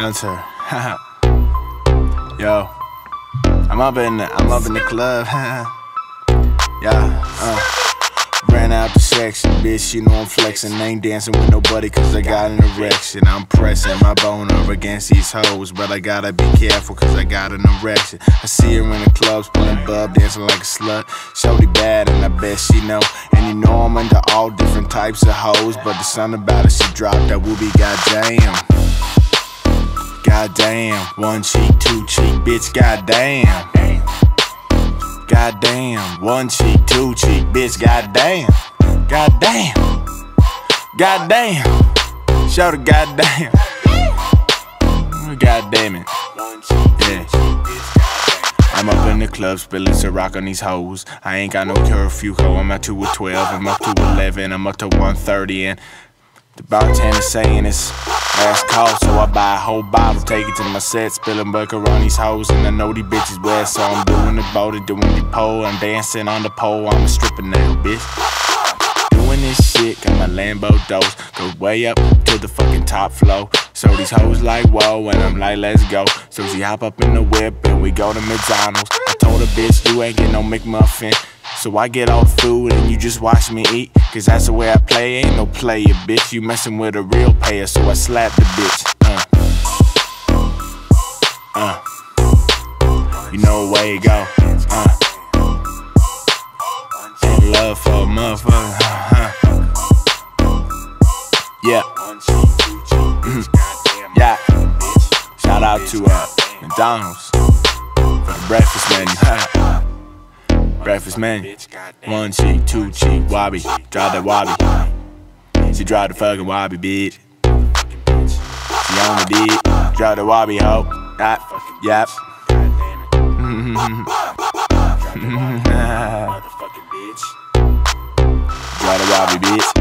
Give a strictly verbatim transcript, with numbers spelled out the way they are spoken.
Yung Turd. Yo, I'm up in the, I'm up in the club. Yeah, uh, ran out the section, bitch. You know I'm flexing. Ain't dancing with nobody cause I got an erection. I'm pressing my boner against these hoes, but I gotta be careful cause I got an erection. I see her in the clubs pulling bub, dancing like a slut. Shorty bad and I bet she know. And you know I'm into all different types of hoes, but the something about it, she dropped that whoopee, goddamn. Goddamn, one cheek, two cheek, bitch, goddamn. Goddamn, one cheek, two cheek, bitch, goddamn. Goddamn, goddamn, show the goddamn. Goddamn it, yeah. I'm up in the club, spilling Ciroc on these hoes. I ain't got no curfew, ho. I'm at two or twelve, I'm up to eleven, I'm up to one thirty, and the bartender saying it's last call, so I buy a whole bottle, take it to my set, spilling bucker on these hoes, and I know these bitches wet, so I'm doing the boat and doing the pole. I'm dancing on the pole, I'm a stripper now, bitch. Doing this shit, got my Lambo dose, goes way up to the fucking top floor. So these hoes like whoa, and I'm like let's go. So she hop up in the whip and we go to McDonald's. I told her bitch you ain't get no McMuffin, so I get all the food and you just watch me eat, cause that's the way I play, ain't no player, bitch. You messing with a real payer, so I slap the bitch. Uh, uh, you know where you go. Uh, ain't love for a motherfucker. Uh, yeah. Mm-hmm. Yeah. Shout out to uh, McDonald's for the breakfast menu. Breakfast menu. One cheek, two cheek, wobby. Drive that wobby. She drive the fucking wobby, bitch. She on the beat. Drive the wobby, ho. That, yep. Drive the wobby, bitch.